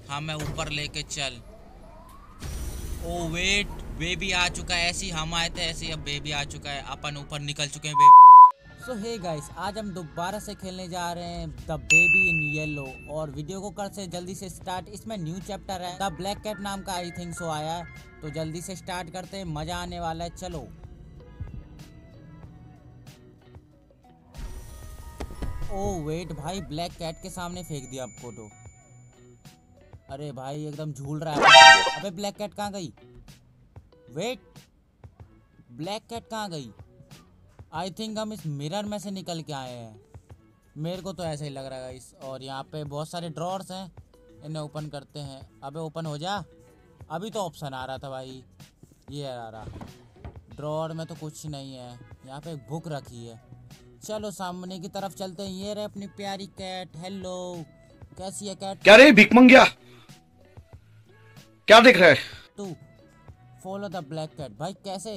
हाँ मैं ऊपर लेके चल। ओ वेट, बेबी आ चुका है। ऐसे ही हम आए थे ऐसे ही अब बेबी आ चुका है। अपन ऊपर निकल चुके हैं बेबी। सो हे गाइस, आज हम दोबारा से खेलने जा रहे हैं द बेबी इन येलो। और वीडियो को कर से जल्दी से स्टार्ट। इसमें न्यू चैप्टर है, द ब्लैक कैट नाम का आई थिंक सो आया है। तो जल्दी से स्टार्ट करते हैं, मजा आने वाला है। चलो। ओ वेट भाई, ब्लैक कैट के सामने फेंक दिया आपको तो। अरे भाई एकदम झूल रहा है। अबे ब्लैक कैट कहाँ गई? वेट, ब्लैक कैट कहाँ गई? आई थिंक हम इस मिरर में से निकल के आए हैं। मेरे को तो ऐसा ही लग रहा है गाइस। और यहाँ पे बहुत सारे ड्रॉर्स हैं, इन्हें ओपन करते हैं। अबे ओपन हो जा। अभी तो ऑप्शन आ रहा था भाई, ये आ रहा। ड्रॉर में तो कुछ नहीं है। यहाँ पे एक बुक रखी है। चलो सामने की तरफ चलते हैं। ये रहे अपनी प्यारी कैट। हेलो, कैसी है कैट? क्या रे भिकमंगिया, क्या देख रहा है तू? Follow the black cat. भाई कैसे?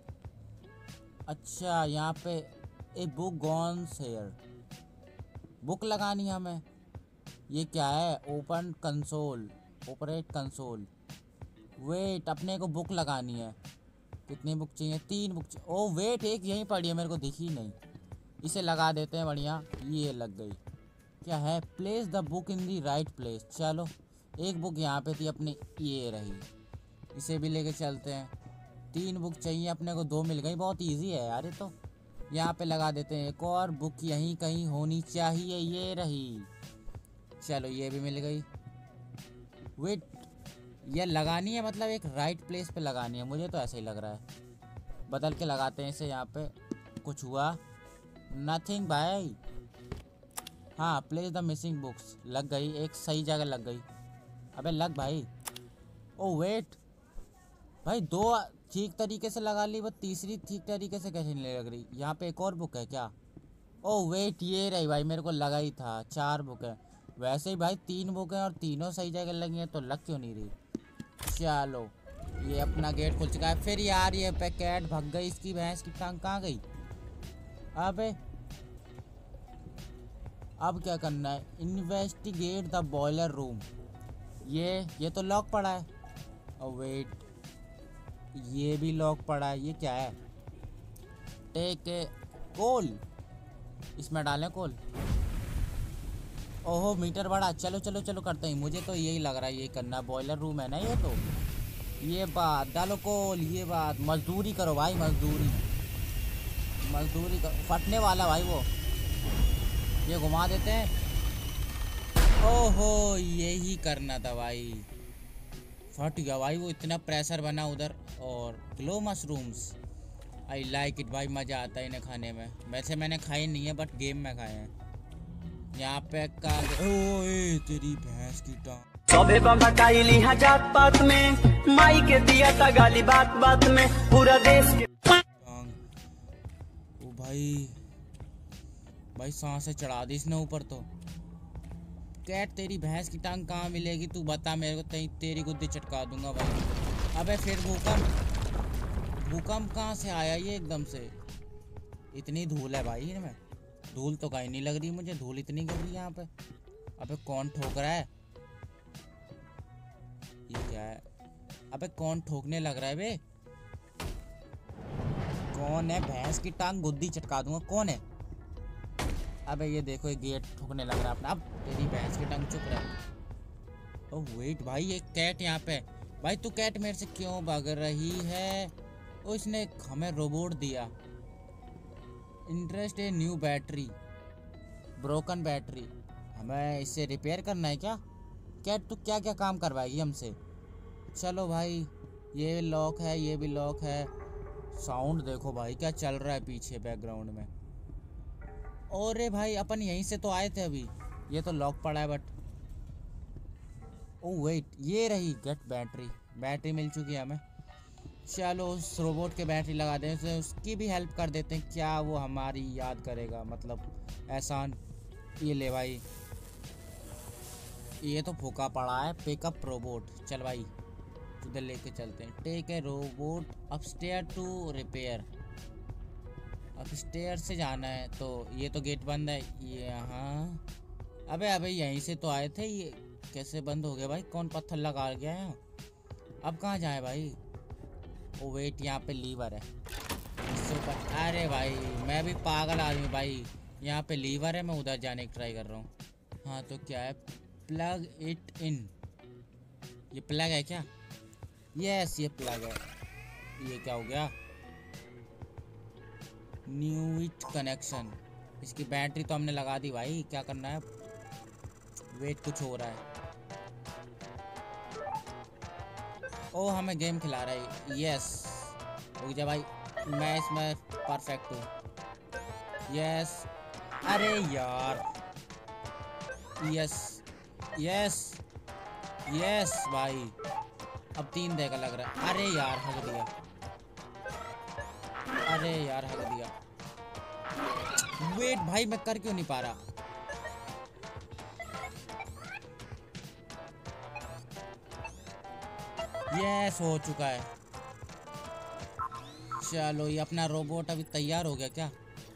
अच्छा यहाँ पे a book goes here, book लगानी है हमें। ये क्या है? Open console, operate console. Wait, अपने को बुक लगानी है। कितनी बुक चाहिए? 3 बुक चाहिए। ओ वेट, एक यहीं पड़ी है, मेरे को दिखी नहीं। इसे लगा देते हैं, बढ़िया। ये लग गई। क्या है? Place the book in the right place. चलो, एक बुक यहाँ पे थी अपनी, ये रही। इसे भी लेके चलते हैं। 3 बुक चाहिए अपने को, 2 मिल गई। बहुत इजी है यार ये तो। यहाँ पे लगा देते हैं। एक और बुक यहीं कहीं होनी चाहिए, ये रही। चलो ये भी मिल गई। वेट, ये लगानी है मतलब एक राइट प्लेस पे लगानी है, मुझे तो ऐसा ही लग रहा है। बदल के लगाते हैं इसे। यहाँ पे कुछ हुआ? नथिंग भाई। हाँ, प्लेस द मिसिंग बुक्स। लग गई, एक सही जगह लग गई। अबे लग भाई। ओ वेट भाई, 2 ठीक तरीके से लगा ली, वो तीसरी ठीक तरीके से कैसे नहीं लग रही? यहाँ पे एक और बुक है क्या? ओ वेट, ये रही भाई, मेरे को लगा ही था। 4 बुक है। वैसे ही भाई 3 बुक हैं और तीनों सही जगह लगी हैं, तो लग क्यों नहीं रही? चलो, ये अपना गेट खुल चुका है। फिर यार ये पैकेट भग गई, इसकी भैंस की टांग कहाँ गई? अबे अब क्या करना है? Investigate the boiler room. ये तो लॉक पड़ा है। और वेट, ये भी लॉक पड़ा है। ये क्या है? टेक ए कोल, इसमें डालें कोल। ओहो मीटर बढ़ा। चलो चलो चलो करते हैं। मुझे तो यही लग रहा है, यही करना। बॉयलर रूम है ना ये तो। ये बात डालो कोल, ये बात। मजदूरी करो भाई, मजदूरी मजदूरी करो। फटने वाला भाई वो। ये घुमा देते हैं। ओहो यही करना था भाई। फट गया भाई वो, इतना प्रेशर बना उधर। और glow mushrooms, I like it भाई। मज़ा आता है इन्हें खाने में। वैसे मैंने खाई नहीं है, बट गेम में खाए हैं। यहाँ पे ओए तेरी भैंस की टांग। सबे बम्बा काइली जात पात में, माई के दिया था गाली बात बात में, पूरा देश के टांग। ओ भाई सांसें चढ़ा दी इसने ऊपर तो। कैट तेरी भैंस की टांग कहाँ मिलेगी? तू बता मेरे को, तेरी गुद्दी चटका दूंगा भाई। अबे फिर भूकंप कहाँ से आया ये एकदम से? इतनी धूल है भाई इनमें। धूल तो कहीं नहीं लग रही मुझे, धूल इतनी गिर रही है यहाँ पे। अबे कौन ठोक रहा है? ये क्या है? अबे कौन ठोकने लग रहा है बे? कौन है? भैंस की टांग गुद्दी चटका दूंगा। कौन है? अबे ये देखो, ये गेट ठोकने लग रहा है अपना। अब तेरी भैंस की टांग चुप रहे। ओह वेट भाई, एक कैट यहाँ पे। भाई तू कैट मेरे से क्यों भाग रही है? ओ इसने हमें रोबोट दिया। इंटरेस्ट है न्यू बैटरी, ब्रोकन बैटरी। हमें इसे रिपेयर करना है क्या? कैट तू क्या क्या काम करवाएगी हमसे? चलो भाई, ये लॉक है, ये भी लॉक है। साउंड देखो भाई क्या चल रहा है पीछे बैकग्राउंड में। अरे भाई अपन यहीं से तो आए थे अभी। ये तो लॉक पड़ा है बट। ओह वेट, ये रही गेट बैटरी। बैटरी मिल चुकी है हमें। चलो उस रोबोट के बैटरी लगा दें, उसकी भी हेल्प कर देते हैं। क्या वो हमारी याद करेगा? मतलब एहसान। ये ले भाई, ये तो फूका पड़ा है। Pickup robot. चल भाई उधर लेके चलते हैं। Take a robot upstair to repair. Upstair से जाना है तो ये तो गेट बंद है। ये यहाँ, अबे यहीं से तो आए थे। ये कैसे बंद हो गया भाई? कौन पत्थर लगा गया है? अब कहाँ जाए भाई? ओ वेट, यहाँ पे लीवर है इससे ऊपर। अरे भाई मैं भी पागल आदमी भाई, यहाँ पे लीवर है, मैं उधर जाने की ट्राई कर रहा हूँ। हाँ तो क्या है? Plug it in. ये प्लग है क्या? यस ये प्लग है। ये क्या हो गया? New it connection. इसकी बैटरी तो हमने लगा दी भाई, क्या करना है? वेट कुछ हो रहा है। ओ हमें गेम खिला रहा है। यस हो गया भाई, मैं इसमें परफेक्ट हूँ। यस। अरे यार। यस यस यस भाई, अब 3 देगा लग रहा है। अरे यार हक दिया, अरे यार हक दिया। वेट भाई मैं कर क्यों नहीं पा रहा? यस हो चुका है। चलो ये अपना रोबोट अभी तैयार हो गया क्या?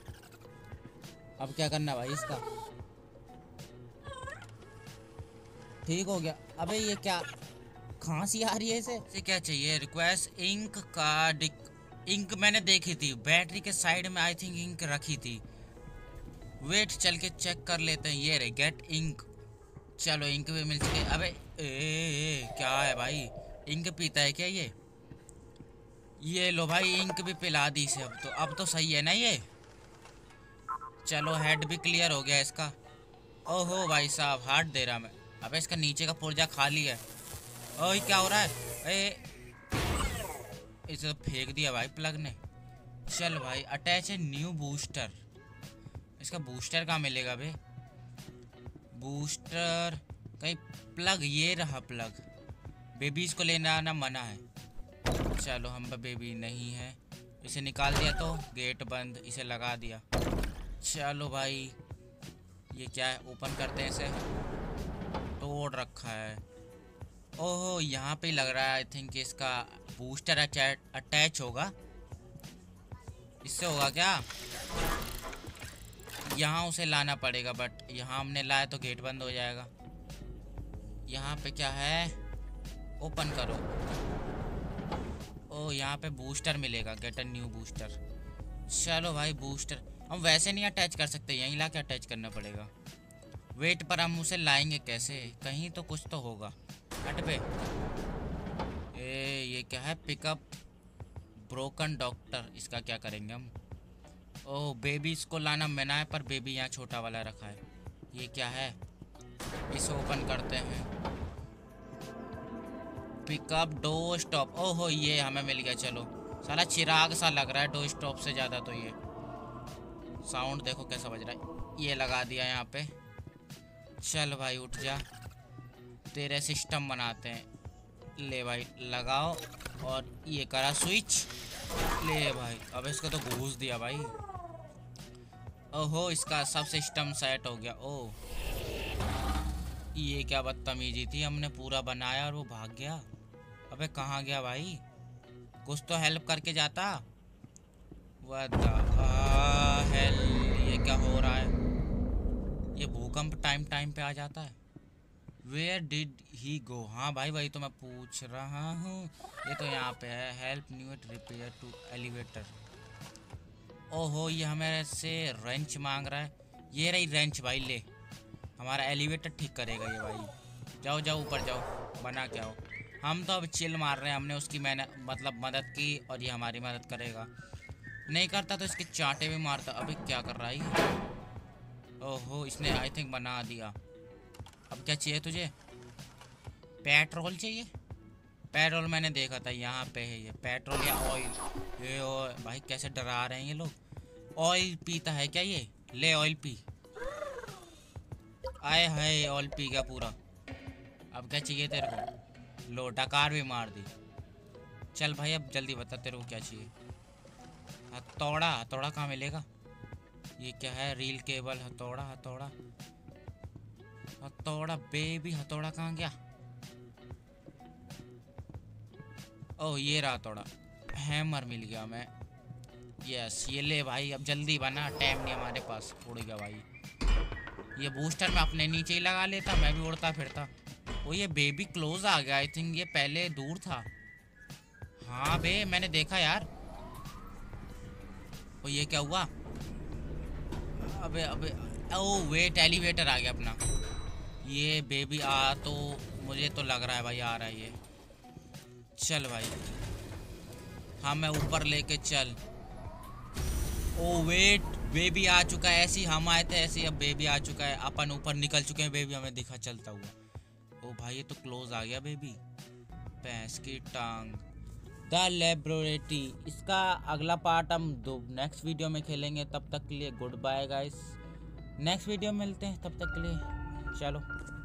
अब क्या करना भाई इसका? ठीक हो गया। अबे ये क्या खांसी आ रही है इसे क्या चाहिए? रिक्वेस्ट इंक का इंक मैंने देखी थी बैटरी के साइड में, आई थिंक इंक रखी थी। वेट चल के चेक कर लेते हैं। ये रे गेट इंक। चलो इंक भी मिल चुकी। अबे क्या है भाई? इंक पीता है क्या ये? ये लो भाई इंक भी पिला दी इसे। अब तो सही है ना ये? चलो हेड भी क्लियर हो गया इसका। ओहो भाई साहब हार्ट दे रहा मैं। अबे इसका नीचे का पुर्जा खाली है। ओह क्या हो रहा है? इसे तो फेंक दिया भाई प्लग ने। चल भाई अटैच है न्यू बूस्टर। इसका बूस्टर कहाँ मिलेगा बे? बूस्टर कहीं प्लग, ये रहा प्लग। बेबीज को लेना आना मना है। चलो हम बेबी नहीं है। इसे निकाल दिया तो गेट बंद, इसे लगा दिया। चलो भाई ये क्या है? ओपन करते हैं इसे। तोड़ रखा है। ओहो यहाँ पे लग रहा है आई थिंक इसका बूस्टर अटैच होगा। इससे होगा क्या? यहाँ उसे लाना पड़ेगा, बट यहाँ हमने लाया तो गेट बंद हो जाएगा। यहाँ पे क्या है? ओपन करो। ओ यहाँ पे बूस्टर मिलेगा, गेट अ न्यू बूस्टर। चलो भाई बूस्टर हम वैसे नहीं अटैच कर सकते, यहीं ला के अटैच करना पड़ेगा। वेट पर हम उसे लाएंगे कैसे? कहीं तो कुछ तो होगा। हट पे। ये क्या है? Pickup broken doctor. इसका क्या करेंगे हम? ओह बेबी इसको लाना मना है, पर बेबी यहाँ छोटा वाला रखा है। ये क्या है? इसे ओपन करते हैं। Pickup door stop. ओहो ये हमें मिल गया। चलो साला चिराग सा लग रहा है डोर स्टॉप से ज़्यादा तो ये साउंड देखो कैसा बज रहा है। ये लगा दिया यहाँ पे। चल भाई उठ जा, तेरे सिस्टम बनाते हैं। ले भाई लगाओ, और ये करा स्विच। ले भाई अब इसको तो घूस दिया भाई। ओहो इसका सब सिस्टम सेट हो गया। ओह ये क्या बदतमीजी थी, हमने पूरा बनाया और वो भाग गया। अबे कहाँ गया भाई? कुछ तो हेल्प करके जाता। व्हाट द हेल, ये क्या हो रहा है? ये भूकंप टाइम पे आ जाता है। Where did he go? हाँ भाई वही तो मैं पूछ रहा हूँ। ये तो यहाँ पे है, help new it repair to elevator. ओहो ये हमारे से रेंच मांग रहा है। ये रही रेंच भाई, ले हमारा एलिवेटर ठीक करेगा ये भाई। जाओ जाओ ऊपर जाओ, बना के आओ। हम तो अब चिल मार रहे हैं, हमने उसकी मदद की और ये हमारी मदद करेगा। नहीं करता तो इसके चांटे भी मारता। अभी क्या कर रहा है? ओहो इसने आई थिंक बना दिया। अब क्या चाहिए तुझे? पेट्रोल चाहिए? पेट्रोल मैंने देखा था यहाँ पे है। ये पेट्रोल या ऑयल? ये भाई कैसे डरा रहे हैं ये लोग। ऑयल पीता है क्या ये? ले ऑयल पी। आए हाय ऑयल पी गया पूरा। अब क्या चाहिए तेरे को? लो डकार भी मार दी। चल भाई अब जल्दी बता तेरे को क्या चाहिए। हथौड़ा? हथौड़ा कहाँ मिलेगा? ये क्या है? Reel cable. हथौड़ा हथौड़ा हथौड़ा बेबी, हथौड़ा कहाँ गया? ओह ये रहा हथौड़ा। हैमर मिल गया मैं। यस ये ले भाई, अब जल्दी बना, टाइम नहीं हमारे पास। उड़ गया भाई। ये बूस्टर मैं अपने नीचे ही लगा लेता, मैं भी उड़ता फिरता। ओ ये बेबी क्लोज आ गया, आई थिंक ये पहले दूर था। हाँ बे मैंने देखा यार। ओ ये क्या हुआ? अबे अबे, ओ वेट एलिवेटर आ गया अपना। ये बेबी आ तो मुझे तो लग रहा है भाई आ रहा है ये। चल भाई, हाँ मैं ऊपर लेके चल। ओ वेट, बेबी आ चुका है। ऐसे ही हम आए थे ऐसे ही अब बेबी आ चुका है। अपन ऊपर निकल चुके हैं, बेबी हमें दिखा चलता हुआ। ओ भाई ये तो क्लोज आ गया बेबी। भैंस की टांग। द लेबोरेटरी, इसका अगला पार्ट हम दो नेक्स्ट वीडियो में खेलेंगे। तब तक के लिए good bye guys, next video में मिलते हैं, तब तक के लिए चलो।